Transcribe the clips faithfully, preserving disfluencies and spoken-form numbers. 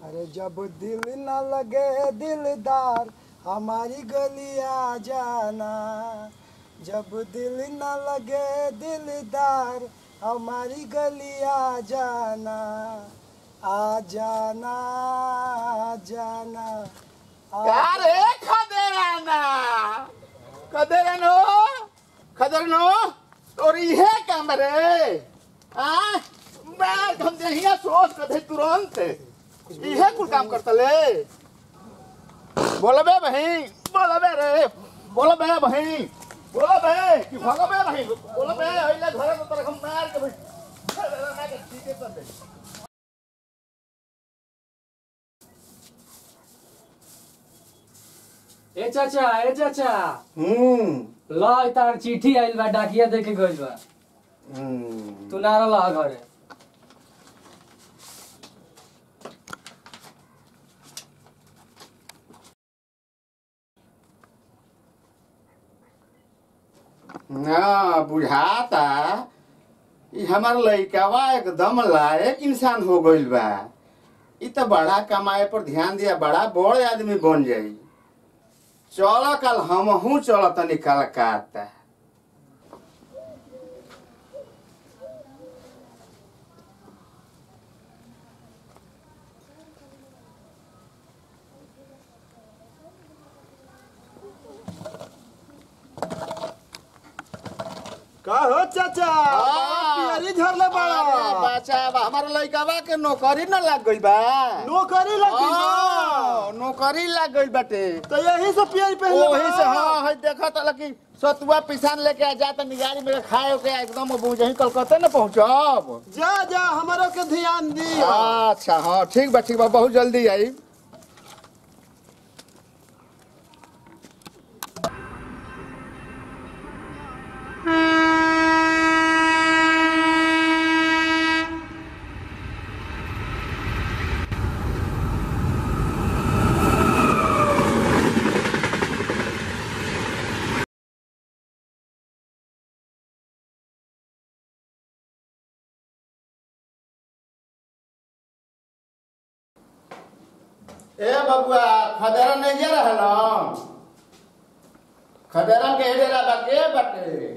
अरे जब दिल न लगे दिलदार हमारी गली आ जाना, जब दिल न लगे दिलदार हमारी गली आ जाना, आ जाना आ जाना। क्या रे खदेराना खदेरानो खदेरनो तोरी है कमरे आ मैं हम देहिया सोच कथे तुरंत इहे कुल काम करता ले। बोलो बे भाई बोलो बे रे बोलो बे भाई बोलो बे कि भागो बे भाई बोलो बे अइले घरे तो तरह हम मार के भाई ना के ठीक है कर दे। ए चाचा ए चाचा हम्म ला तार चिट्ठी आइल बा डाकिया दे के गइल बा। हम्म तू नारा ला घरे ना बुझाता ई हमार लइकावा एकदम लायक इंसान हो गइल बा। ई तो बड़ा कमाए पर ध्यान दिया बड़ा बड़ आदमी बन जाई। चल कल हमहू चल तनी कलकत्ता। का हो चाचा पियरी झरले बड़ा बच्चा हमार लइकावा के नौकरी न लग गइल बा। नौकरी लगी हाँ, नौकरी लग गइल बाटे तो यही से पियरी पहले ओही से हाँ है देखा तो लकी सतुआ पिसान लेके आ जा तनी गाड़ी में खाए के एकदम बुझही कलकत्ता न पहुंचब। जा जा हमारो के ध्यान दी। अच्छा हाँ ठीक बा ठीक बा बहुत जल्दी आई। ए बबुआ खदेरा नहीं जा रहल खदेरा के हेडेरा बा के बाटे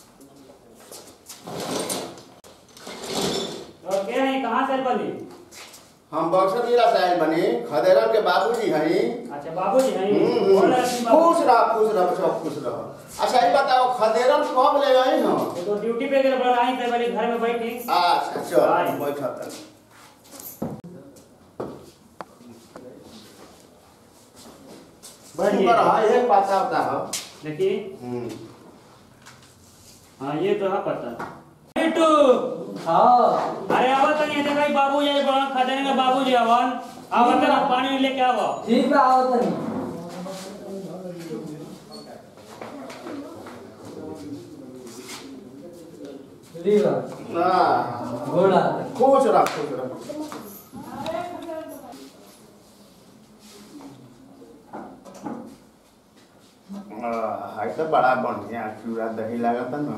और के हैं कहां से बनी? हम बक्सर जिला से आए बनी खदेरा के बाबूजी हई। अच्छा बाबूजी हैं खुश रह खुश रह सब खुश रह। अच्छा ये बताओ खदेरा कब ले आई हम? तो ड्यूटी पे गए बड़ा आई थे वाली घर में बैठी। अच्छा चल बैठा कर बढ़िया पर हां एक बात बता हो देखिए। हम्म हां ये तो है पता। बिट्टू हां अरे आवत नहीं है भाई बाबू जी बड़ा खदेने का बाबू जी आवन आवत ना पानी लेके आवो। ठीक बा आवत नहीं लीवा ना गोला खुश रह खुश रह। हाय तो बड़ा बढ़िया चूड़ा दही लागत ना।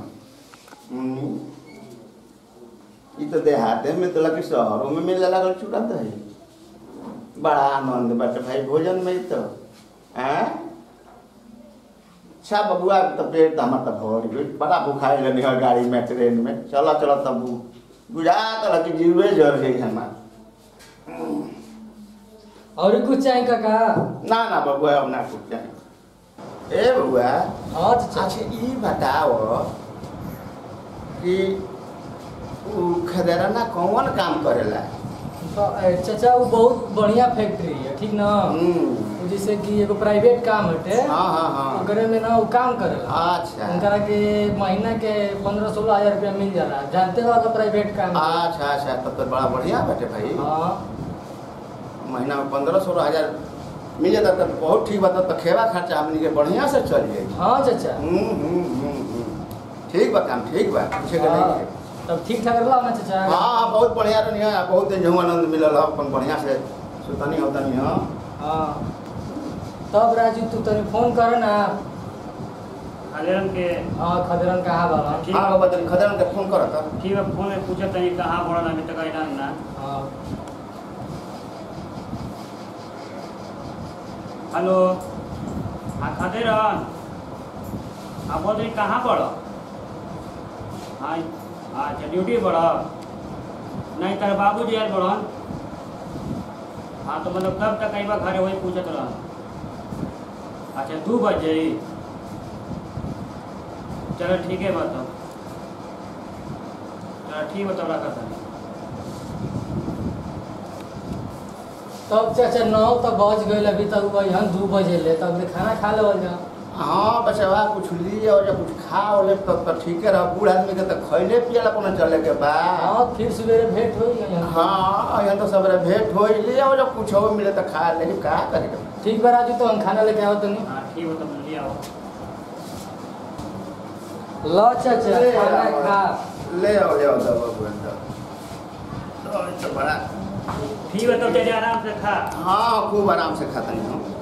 ई तो देहाते में तो लगे शहरों में मिले लागल चूड़ा दही बड़ा आनंद बाटे भाई भोजन में तो हैं। अच्छा बबुआ तो पेट हमार तो भर गई बड़ा भूखाई लगी है गाड़ी में ट्रेन में चला चला तब बुझा तो लगी जीवे जल गई हमार। और कुछ चाहिए काका? ना ना बबुआ अब ना कुछ चाहिए। ए बबुआ हां चाचा अच्छा ई बताओ कि उ खदेरा ना कौन काम करेला? तो चाचा वो बहुत बढ़िया फैक्ट्री है ठीक ना। हम्म जैसे कि एगो प्राइवेट काम हटे हां हां हां ओकरे में ना वो काम करेला। अच्छा उनकरा के महीना के पंद्रह सोलह हजार रुपया मिल जाला जानते वाला प्राइवेट काम। अच्छा अच्छा तब तो बड़ा बढ़िया बाटे भाई। हाँ महीना में पंद्रह सोलह हजार मिल जाता तो बहुत ठीक बात तो खेवा खर्चा हमनी के बढ़िया से चल जाए। हाँ चाचा हम्म हम्म हम्म ठीक बा काम ठीक बा पूछे के नहीं है। तब ठीक ठाक रहा ना चाचा? हाँ हाँ बहुत बढ़िया रहनी है बहुत दिन जो आनंद मिलल है अपन बढ़िया से सुतनी होता नहीं हाँ। हाँ तब राजू तू तनी फोन कर ना। खदेरन के हाँ खदेरन कहाँ वाला? हाँ बाबा तनी खदेरन के फोन कर था। ठीक है फोन में पूछा तनी कहां बड़ा अभी तक आइना ना। हाँ हेलो हाँ खाते रहन आप बोल रही कहाँ पढ़ो हाँ अच्छा ड्यूटी पढ़ो नहीं तेरे बाबू जी यार पढ़न हाँ तो मतलब कब तक आई बा घरे वही पूछत रहन अच्छा दू बजे चलो ठीक है बताओ चलो ठीक है तब रखा था तब चाचा नौ तक बज गई अभी तक वही हम दो बजे ले तब ले खाना खा ले जा हाँ बचवा कुछ ली और जब कुछ खा ले तब तो ठीक है रह बूढ़ आदमी के तो खैले पियला अपना चले के बा हाँ फिर सवेरे भेंट हो गई हाँ यहाँ तो सब भेंट हो ले और जब कुछ हो मिले तो खा ले का करेगा ठीक बा राजू तो हम खाना लेके आओ तो नहीं हाँ ठीक है तब ले आओ लो चाचा ले खाना आओ। खा ले आओ ले आओ दवा बुंदा तो तो बड़ा ठीक है तब तेरे आराम से खा हाँ खूब आराम से खाता नहीं हूँ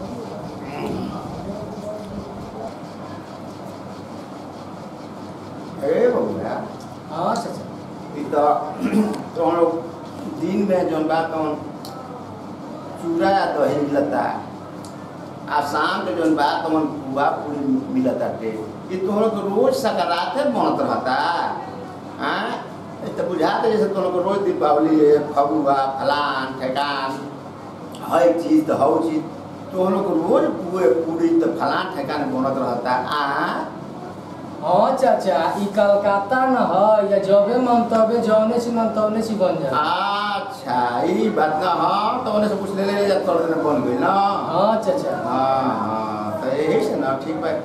ए बबुआ हाँ चाचा ई तो तो हम लोग दिन में जौन बात हम चूड़ा या दही मिलता आ शाम के जौन बात हम बुआ पूरी मिलता के ये तो लोग रोज सकाराते बनत रहता हाँ तो बुझाते जैसे तो लोग रोज दीपावली है फगुआ फलान ठेकान हर चीज़ तो हर चीज़ तो हम लोग रोज पूरे पूरी तो फलान ठेकान बनत रहता आ हाँ चाचा ई कलकत्ता न है या जबे मन तबे जौने से मन तौने से बन जा अच्छा ये बात ना हाँ तो उन्हें से कुछ ले ले जा तोड़ देने बन गई ना हाँ चाचा हाँ हाँ तो यही से ना ठीक है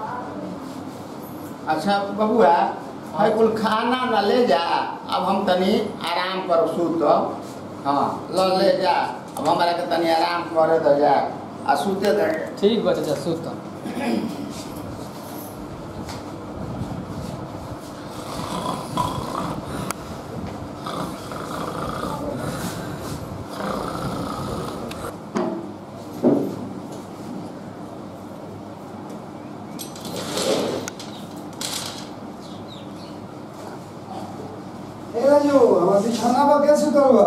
अच्छा बबुआ है कुल खाना ना ले जा अब हम तनी आराम कर सूत हाँ लो ले जा अब हमारा के तनी आराम करे दो जा आ सूते दे ठीक बा चाचा सुत ए राजू हमारा बिछाना पर कैसे उतरवा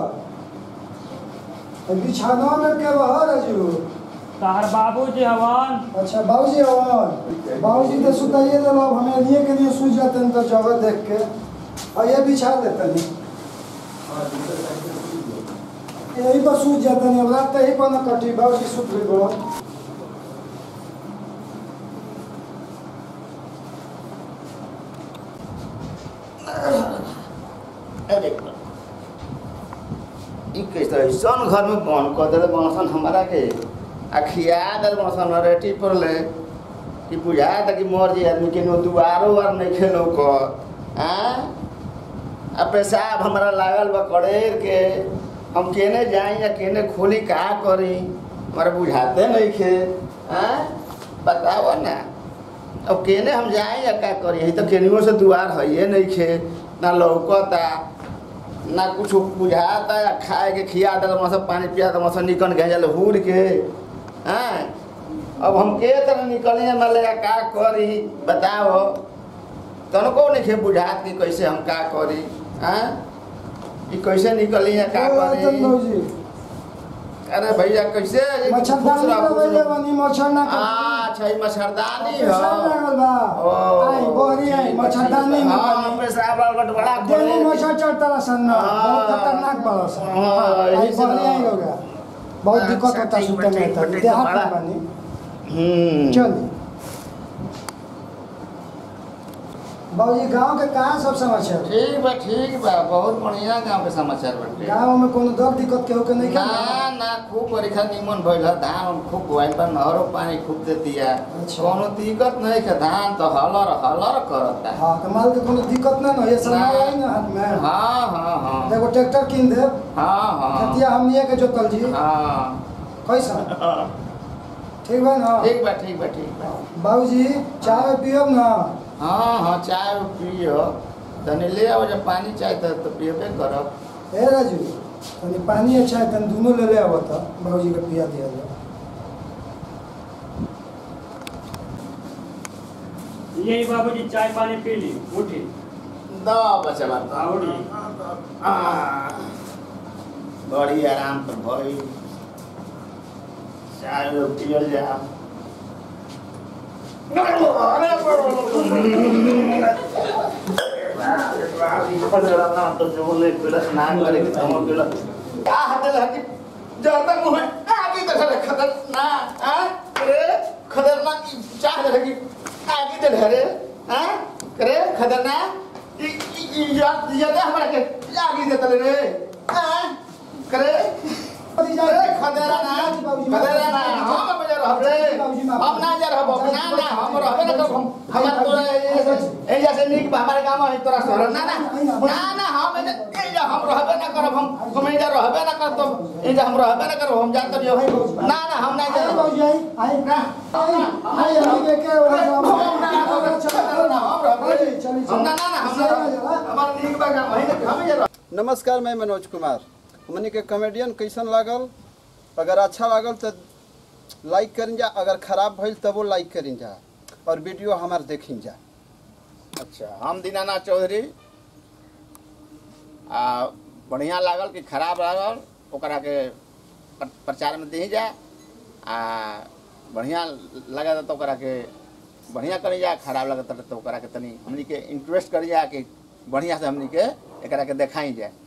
बिछाना में क्या बा राजू तार बाबू जी हवन अच्छा बाबूजी हवन बाबूजी तो सुताइए तो अब हमें लिए के लिए सूझ जाते हैं तो जगह देख के और ये बिछा देते नहीं यही पर सूझ जाते नहीं अब रात यही पर ना कटी बाबूजी सुत गई बड़ो अरे ई कैसे ऐसन घर में बन कर दे बनसन हमारा के अखिया दल बनसन रेटी पर ले कि बुझा था कि मर जाए आदमी के नो दुआरो वार नहीं खेलो को हाँ अब पेशाब हमारा लागल बा कड़ेर के हम केने जाई या केने खोली का करी हमारा बुझाते नहीं खे हाँ बताओ ना अब केने हम जाए या का करी यही तो केनियों से दुआर है ये नहीं खे ना लौकता ना कुछ बुझाता या खाए के खिया दल मौसम पानी पिया तो मौसम निकल गए जल हूर के हाँ अब हम के तरह निकले मले का करी बताओ तनको नहीं खे बुझात कि कैसे हम का करी हाँ ये कैसे निकली या का करी अरे भैया कैसे मच्छरदानी लगाइले बनी मच्छर ना अच्छा ये मच्छरदानी है पेशाब लागल बा आई बोरी आई मच्छरदानी में हां पेशाब लागल बड़ा डेंगू मच्छर चढ़ता सन बहुत खतरनाक बड़ा सन हां आई बोरी आई हो गया बहुत दिक्कत होता सुते में तो देहात में बनी हम्म चल बाबूजी गांव के कहाँ सब समाचार ठीक बा ठीक बा बहुत बढ़िया गांव के समाचार बाटे गांव में कोनो दर्द दिक्कत केहू के नहीं ना का ना खूब परीक्षा निमन भइल है धान खूब बोआइल पर नहरो पानी खूब देती है अच्छा। कोनो दिक्कत नहीं के धान तो हलर हलर करता है हां तो माल के कोनो दिक्कत ना ना ये समय आई ना हाथ में हाँ हाँ हाँ देखो ट्रैक्टर किन दे हाँ हाँ खतिया हमनिए के जोतल जी हाँ कैसा ठीक बा ना ठीक बा ठीक बा ठीक बा बाबूजी चाय पियब ना हाँ हाँ चाय पियो तनी ले आओ जब पानी चाहे तो, तो पियबे करब ए राजू तनी पानी अच्छा है तनी दोनों ले ले आवत था बाबूजी के पिया दिया जाए यही बाबू जी चाय पानी पी ली उठी दो बच्चा बात आवड़ी बड़ी आराम पर भई चाय पियल जा तो जो बोले स्नान करे क्या हटल हटी जाता मुंह आगे तो खड़े खतरनाक हां करे खतरनाक चाह लगी आगे तो धरे हां करे खतरनाक ई याद याद हमरा के आगे देत रे हां करे खतरा ना खतरा ना हम बजा रहब रे हम ना जा रहब ना ना हम रहबे ना करब हमर तोरा ए जैसे निक हमारे काम है तोरा शहर ना ना ना ना हम ए जा हम रहबे ना करब हम हम जा रहबे ना करब ए जा हम रहबे ना करब हम जा तब ना ना हम ना जा बाबूजी आई आई ना आई आगे के हम ना ना हम रहबे चली हम ना ना हम हमार निक बा काम है हम जा। नमस्कार, मैं मनोज कुमार। हमने के कॉमेडियन कैसन लागल? अगर अच्छा लागल तो लाइक करें जा, अगर खराब भइल तब वो लाइक करें जा और वीडियो हमार देखें जा। अच्छा, हम दीनानाथ चौधरी आ बढ़िया लागल कि खराब लागल ओकरा के प्रचार में दी जा आ बढ़िया लगा तो ओकरा के बढ़िया करी जा, खराब लगा तो ओकरा के तनी हमनी के इंटरेस्ट करी जा कि बढ़िया से हमनी के एकरा के देखाई जाए।